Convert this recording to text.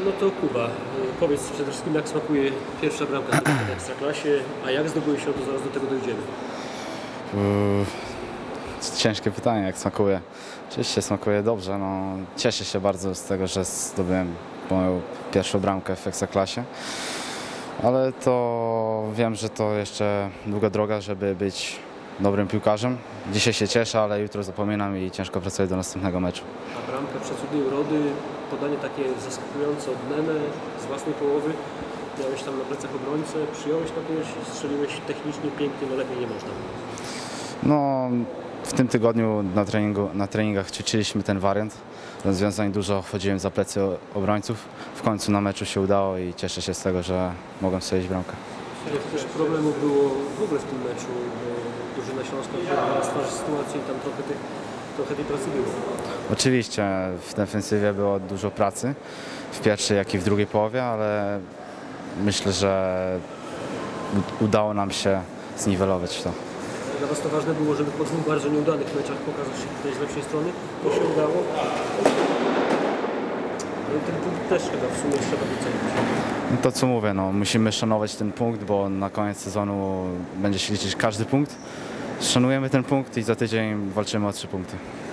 No to Kuba, powiedz przede wszystkim, jak smakuje pierwsza bramka w Ekstraklasie, a jak zdobyłeś ją, to zaraz do tego dojdziemy. Ciężkie pytanie, jak smakuje. Oczywiście smakuje dobrze. No, cieszę się bardzo z tego, że zdobyłem moją pierwszą bramkę w Ekstraklasie. Ale to wiem, że to jeszcze długa droga, żeby być dobrym piłkarzem. Dzisiaj się cieszę, ale jutro zapominam i ciężko pracuję do następnego meczu. A bramka przecudnej urody, podanie takie zaskakujące od Neme z własnej połowy. Miałeś tam na plecach obrońcę, przyjąłeś na pierś i strzeliłeś technicznie pięknie, no lepiej nie można. No, w tym tygodniu na treningach ćwiczyliśmy ten wariant. Rozwiązań dużo, chodziłem za plecy obrońców. W końcu na meczu się udało i cieszę się z tego, że mogłem strzelić bramkę. Jak też problemów było w ogóle w tym meczu, bo drużyna śląska była stwarzy sytuacji i tam trochę tej pracy było. Oczywiście w defensywie było dużo pracy, w pierwszej jak i w drugiej połowie, ale myślę, że udało nam się zniwelować to. Dla Was to ważne było, żeby po dwóch bardzo nieudanych meczach pokazać się tutaj z lepszej strony. To się udało. No i ten punkt też chyba w sumie trzeba docenić. No to co mówię, no, musimy szanować ten punkt, bo na koniec sezonu będzie się liczyć każdy punkt. Szanujemy ten punkt i za tydzień walczymy o 3 punkty.